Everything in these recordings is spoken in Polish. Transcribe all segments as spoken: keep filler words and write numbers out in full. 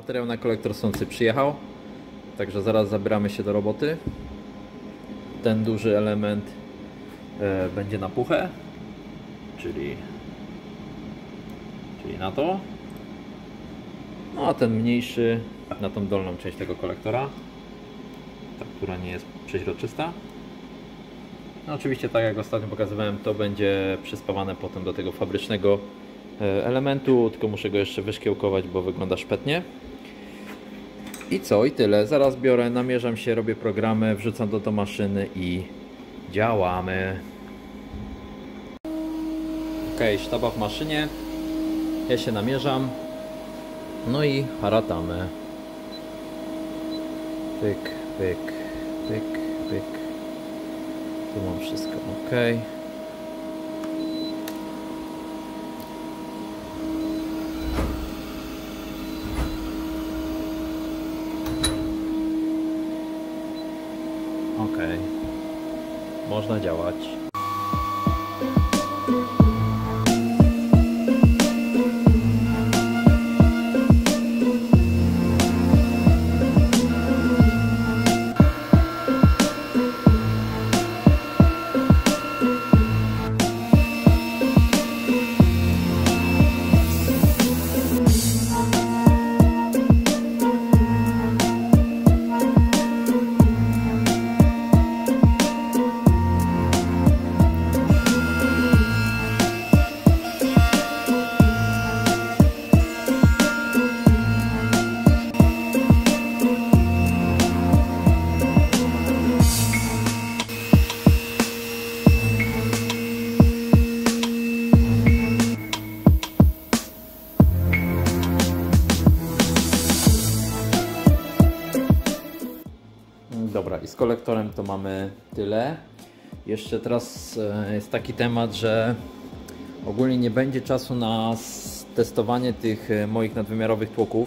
Materiał na kolektor sący przyjechał, także zaraz zabieramy się do roboty. Ten duży element e, będzie na puchę, czyli, czyli na to. No a ten mniejszy na tą dolną część tego kolektora, ta, która nie jest przeźroczysta. No oczywiście, tak jak ostatnio pokazywałem, to będzie przyspawane potem do tego fabrycznego elementu, tylko muszę go jeszcze wyszkiełkować, bo wygląda szpetnie. I co? I tyle. Zaraz biorę, namierzam się, robię programy, wrzucam do, do maszyny i działamy. Ok, sztaba w maszynie. Ja się namierzam. No i haratamy. Pyk, pyk, pyk, pyk. Tu mam wszystko ok. Ok. Można działać. Dobra, i z kolektorem to mamy tyle. Jeszcze teraz jest taki temat, że ogólnie nie będzie czasu na testowanie tych moich nadwymiarowych tłoków.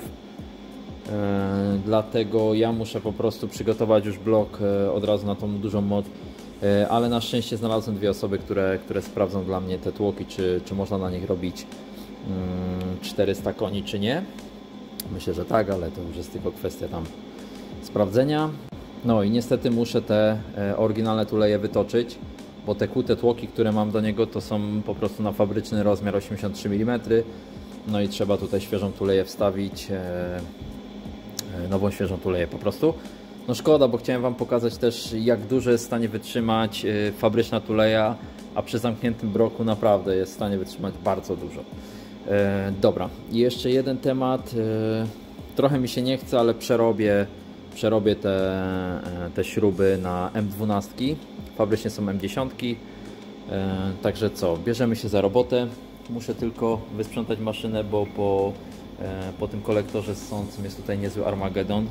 Dlatego ja muszę po prostu przygotować już blok od razu na tą dużą moc. Ale na szczęście znalazłem dwie osoby, które, które sprawdzą dla mnie te tłoki, czy, czy można na nich robić czterysta koni, czy nie. Myślę, że tak, ale to już jest tylko kwestia tam sprawdzenia. No i niestety muszę te oryginalne tuleje wytoczyć, bo te kłute tłoki, które mam do niego, to są po prostu na fabryczny rozmiar osiemdziesiąt trzy milimetry. No i trzeba tutaj świeżą tuleję wstawić, nową świeżą tuleję po prostu. No szkoda, bo chciałem Wam pokazać też, jak dużo jest w stanie wytrzymać fabryczna tuleja, a przy zamkniętym broku naprawdę jest w stanie wytrzymać bardzo dużo. Dobra, i jeszcze jeden temat. Trochę mi się nie chce, ale przerobię Przerobię te, te śruby na M dwanaście, fabrycznie są M dziesięć, także co, bierzemy się za robotę. Muszę tylko wysprzątać maszynę, bo po, po tym kolektorze sącym jest tutaj niezły Armagedon.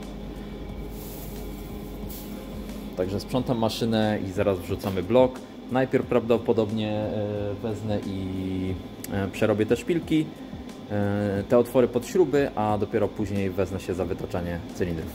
Także sprzątam maszynę i zaraz wrzucamy blok. Najpierw prawdopodobnie wezmę i przerobię te szpilki, te otwory pod śruby, a dopiero później wezmę się za wytaczanie cylindrów.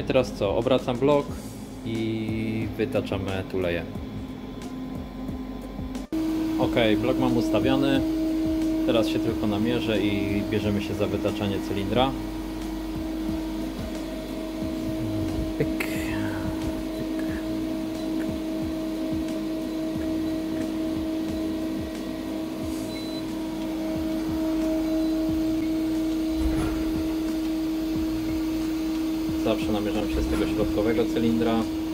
teraz co? Obracam blok i wytaczamy tuleje. Ok, blok mam ustawiony. Teraz się tylko namierzę i bierzemy się za wytaczanie cylindra. Pyk. Zawsze namierzam się z tego środkowego cylindra.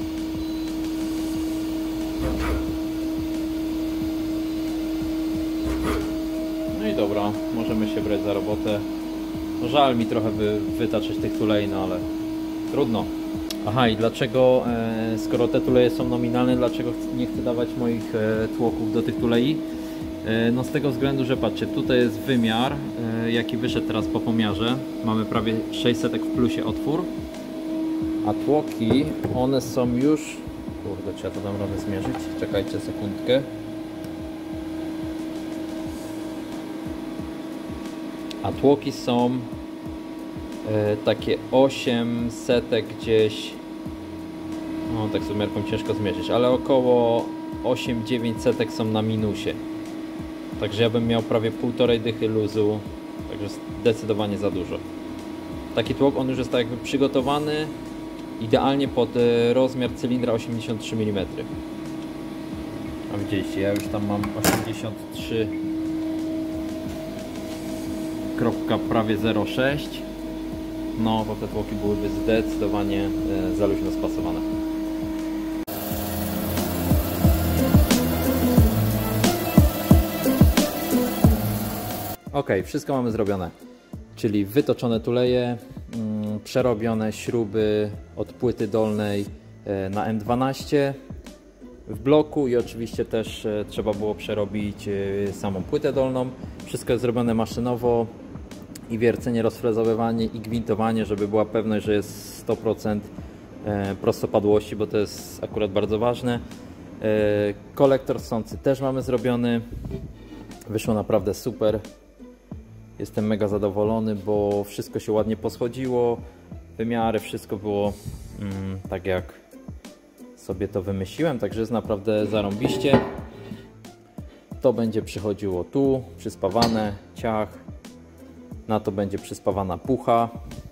No i dobra, możemy się brać za robotę. No żal mi trochę by wytaczyć tych tulei, no ale trudno. Aha, i dlaczego, e, skoro te tuleje są nominalne, dlaczego nie chcę dawać moich e, tłoków do tych tulei? E, no z tego względu, że patrzcie, tutaj jest wymiar, e, jaki wyszedł teraz po pomiarze. Mamy prawie sześćset w plusie otwór. A tłoki, one są już... Kurde, trzeba to dam radę zmierzyć. Czekajcie sekundkę. A tłoki są e, takie osiemset gdzieś... No tak z wymiarką ciężko zmierzyć, ale około osiem dziewięćset są na minusie. Także ja bym miał prawie półtorej dychy luzu. Także zdecydowanie za dużo. Taki tłok, on już jest tak jakby przygotowany idealnie pod rozmiar cylindra osiemdziesiąt trzy milimetry. A widzieliście, ja już tam mam osiemdziesiąt trzy prawie zero sześć. No to te tłoki byłyby zdecydowanie za luźno spasowane. Ok, wszystko mamy zrobione. Czyli wytoczone tuleje, mm, przerobione śruby od płyty dolnej na M dwanaście w bloku i oczywiście też e, trzeba było przerobić e, samą płytę dolną. Wszystko jest zrobione maszynowo i wiercenie, rozfrezowywanie i gwintowanie, żeby była pewność, że jest sto procent e, prostopadłości, bo to jest akurat bardzo ważne. E, kolektor ssący też mamy zrobiony. Wyszło naprawdę super. Jestem mega zadowolony, bo wszystko się ładnie poschodziło, wymiary, wszystko było mm, tak jak sobie to wymyśliłem, także jest naprawdę zarąbiście. To będzie przychodziło tu, przyspawane, ciach, na to będzie przyspawana pucha.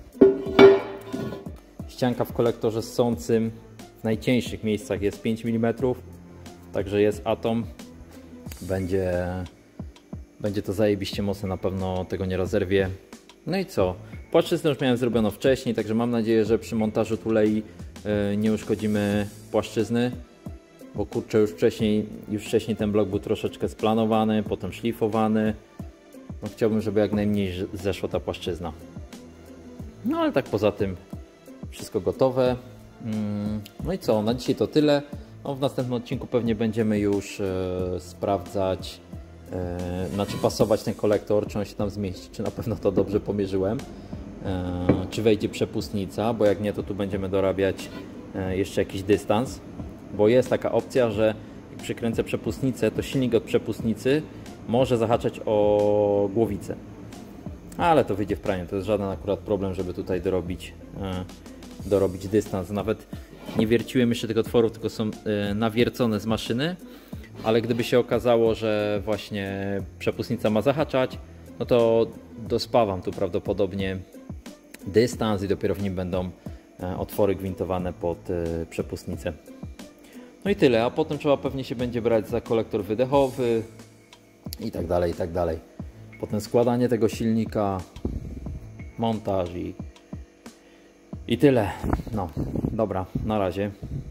Ścianka w kolektorze ssącym w najcieńszych miejscach jest pięć milimetrów, także jest atom, będzie... Będzie to zajebiście mocne, na pewno tego nie rozerwie. No i co? Płaszczyznę już miałem zrobiono wcześniej, także mam nadzieję, że przy montażu tulei yy, nie uszkodzimy płaszczyzny. Bo kurczę, już wcześniej, już wcześniej ten blok był troszeczkę splanowany, potem szlifowany. No chciałbym, żeby jak najmniej zeszła ta płaszczyzna. No ale tak poza tym wszystko gotowe. Yy, no i co? Na dzisiaj to tyle. No, w następnym odcinku pewnie będziemy już yy, sprawdzać, Yy, znaczy pasować ten kolektor, czy on się tam zmieści, czy na pewno to dobrze pomierzyłem, yy, czy wejdzie przepustnica, bo jak nie, to tu będziemy dorabiać yy, jeszcze jakiś dystans, bo jest taka opcja, że jak przykręcę przepustnicę, to silnik od przepustnicy może zahaczać o głowicę, ale to wyjdzie w praniu, to jest żaden akurat problem, żeby tutaj dorobić, yy, dorobić dystans. Nawet nie wierciłem jeszcze tych otworów, tylko są yy, nawiercone z maszyny. Ale gdyby się okazało, że właśnie przepustnica ma zahaczać, no to dospawam tu prawdopodobnie dystans i dopiero w nim będą otwory gwintowane pod przepustnicę. No i tyle, a potem trzeba pewnie się będzie brać za kolektor wydechowy i tak dalej, i tak dalej. Potem składanie tego silnika, montaż i, i tyle. No, dobra, na razie.